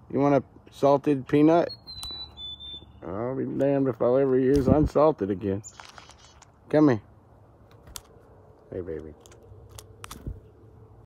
You want a salted peanut? I'll be damned if I'll ever use unsalted again. Come here. Hey, baby.